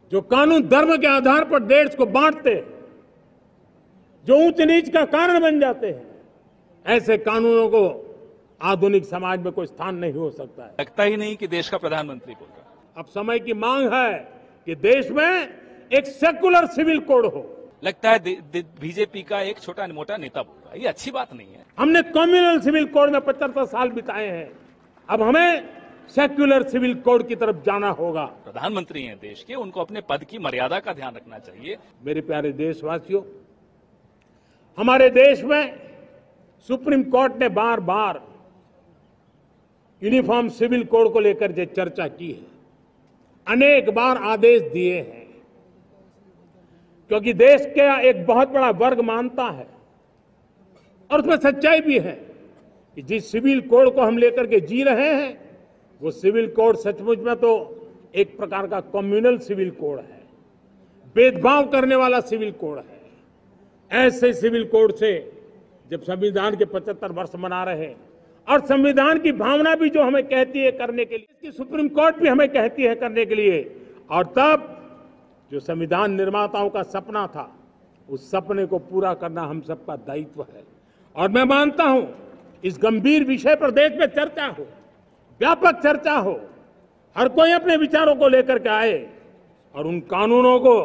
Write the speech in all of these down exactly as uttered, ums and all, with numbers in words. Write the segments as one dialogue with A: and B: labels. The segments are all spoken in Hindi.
A: जो कानून धर्म के आधार पर देश को बांटते हैं, जो ऊंच नीच का कारण बन जाते हैं, ऐसे कानूनों को आधुनिक समाज में कोई स्थान नहीं हो सकता है।
B: लगता ही नहीं कि देश का प्रधानमंत्री बोल रहा है।
A: अब समय की मांग है कि देश में एक सेकुलर सिविल कोड हो।
B: लगता है बीजेपी का एक छोटा मोटा नेता बोल रहा है, ये अच्छी बात नहीं है।
A: हमने कम्युनल सिविल कोड में पचहत्तर साल बिताए हैं, अब हमें सेक्युलर सिविल कोड की तरफ जाना होगा।
B: प्रधानमंत्री हैं देश के, उनको अपने पद की मर्यादा का ध्यान रखना चाहिए।
A: मेरे प्यारे देशवासियों, हमारे देश में सुप्रीम कोर्ट ने बार बार यूनिफॉर्म सिविल कोड को लेकर जो चर्चा की है, अनेक बार आदेश दिए हैं, क्योंकि देश का एक बहुत बड़ा वर्ग मानता है और उसमें सच्चाई भी है कि जिस सिविल कोड को हम लेकर के जी रहे हैं, वो सिविल कोड सचमुच में तो एक प्रकार का कम्युनल सिविल कोड है, भेदभाव करने वाला सिविल कोड है। ऐसे सिविल कोड से जब संविधान के पचहत्तर वर्ष मना रहे हैं और संविधान की भावना भी जो हमें कहती है करने के लिए, सुप्रीम कोर्ट भी हमें कहती है करने के लिए, और तब जो संविधान निर्माताओं का सपना था, उस सपने को पूरा करना हम सबका दायित्व है। और मैं मानता हूं इस गंभीर विषय पर देश में चर्चा हो, व्यापक चर्चा हो, हर कोई अपने विचारों को लेकर के आए और उन कानूनों को,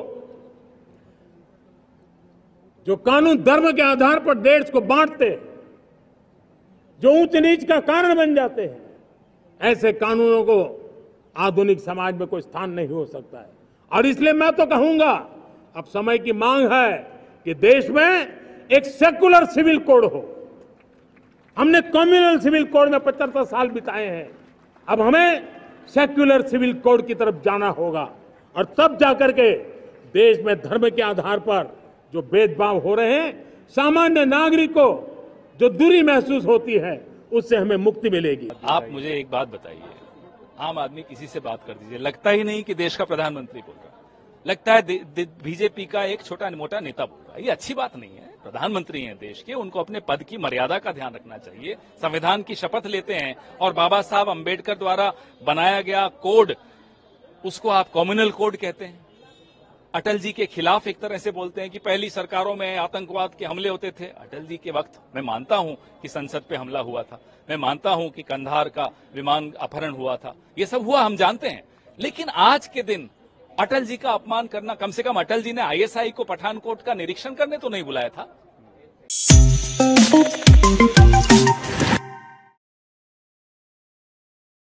A: जो कानून धर्म के आधार पर देश को बांटते हैं, जो ऊंच नीच का कारण बन जाते हैं, ऐसे कानूनों को आधुनिक समाज में कोई स्थान नहीं हो सकता है। और इसलिए मैं तो कहूंगा अब समय की मांग है कि देश में एक सेकुलर सिविल कोड हो। हमने कम्युनल सिविल कोड में पचहत्तर साल बिताए हैं, अब हमें सेक्युलर सिविल कोड की तरफ जाना होगा और तब जाकर के देश में धर्म के आधार पर जो भेदभाव हो रहे हैं, सामान्य नागरिक को जो दूरी महसूस होती है, उससे हमें मुक्ति मिलेगी।
B: आप मुझे एक बात बताइए, आम आदमी किसी से बात कर दीजिए, लगता ही नहीं कि देश का प्रधानमंत्री बोल रहा है। लगता है बीजेपी का एक छोटा मोटा नेता बोल रहा है, ये अच्छी बात नहीं है। प्रधानमंत्री हैं देश के, उनको अपने पद की मर्यादा का ध्यान रखना चाहिए। संविधान की शपथ लेते हैं और बाबा साहब अंबेडकर द्वारा बनाया गया कोड, उसको आप कम्युनल कोड कहते हैं। अटल जी के खिलाफ एक तरह से बोलते हैं कि पहली सरकारों में आतंकवाद के हमले होते थे। अटल जी के वक्त मैं मानता हूं कि संसद पे हमला हुआ था, मैं मानता हूं कि कंधार का विमान अपहरण हुआ था, ये सब हुआ, हम जानते हैं। लेकिन आज के दिन अटल जी का अपमान करना, कम से कम अटल जी ने आईएसआई को पठानकोट का निरीक्षण करने तो नहीं बुलाया था।